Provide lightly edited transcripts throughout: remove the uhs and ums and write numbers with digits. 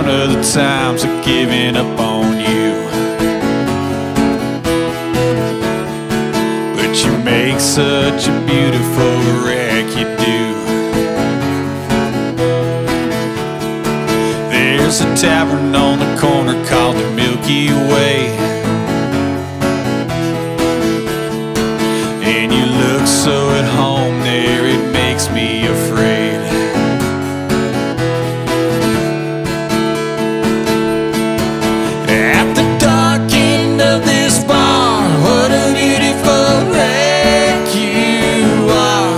count of the times I've given up on you, but you make such a beautiful wreck, you do. There's a tavern on the corner called the Milky Way, and you look so at home there, it makes me afraid. At the dark end of this bar, what a beautiful wreck you are.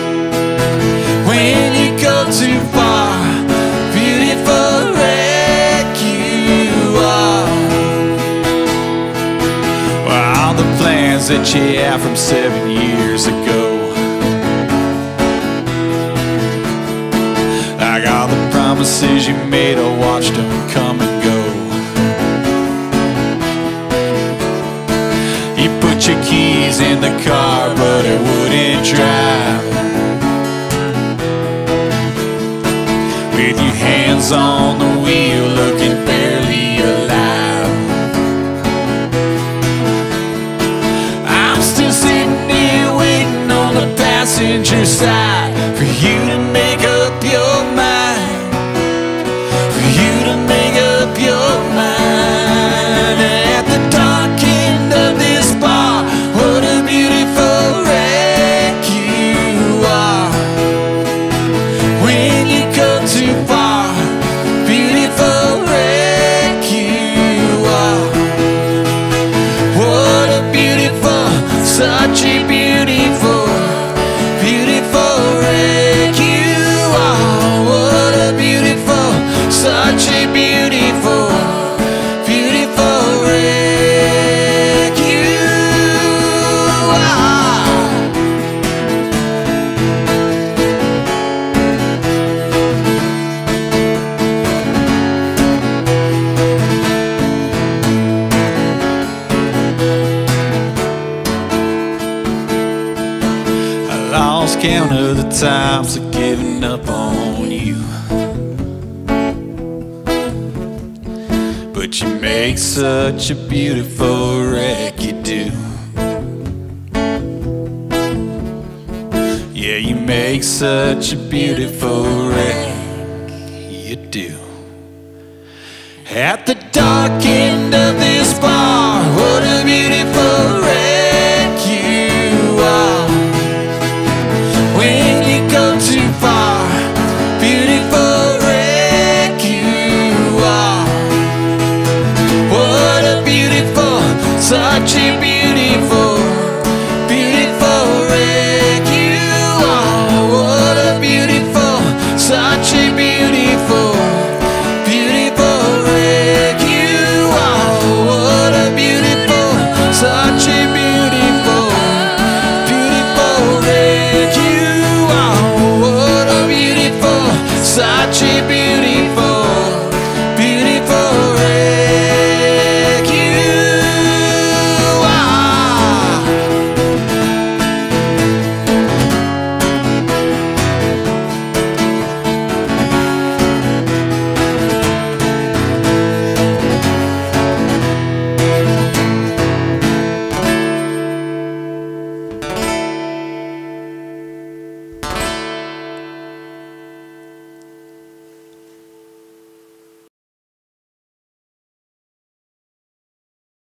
When you go too far, beautiful wreck you are. Well, all the plans that you had from 7 years ago, like all the promises you made, I watched them come and go. You put your keys in the car, but it wouldn't drive. With your hands on the wheel, looking barely alive. I'm still sitting here waiting on the passenger side for you to make up your mind, for you to make up your mind. At the dark end of this bar, what a beautiful wreck you are. When you go too far, beautiful wreck you are. What a beautiful, such a beautiful, beautiful wreck you are. What a beautiful, such a beautiful, beautiful wreck you are. I lost count of the times I've given up on you, but you make such a beautiful wreck, you do. Yeah, you make such a beautiful wreck, you do. At the dark end of this bar, what a beautiful wreck you are. When you go too far, beautiful wreck you are. What a beautiful, such a beautiful, beautiful wreck you are. What a beautiful, such a beautiful, beautiful wreck you are. What a beautiful, such a beautiful, beautiful wreck you are. What a beautiful, such a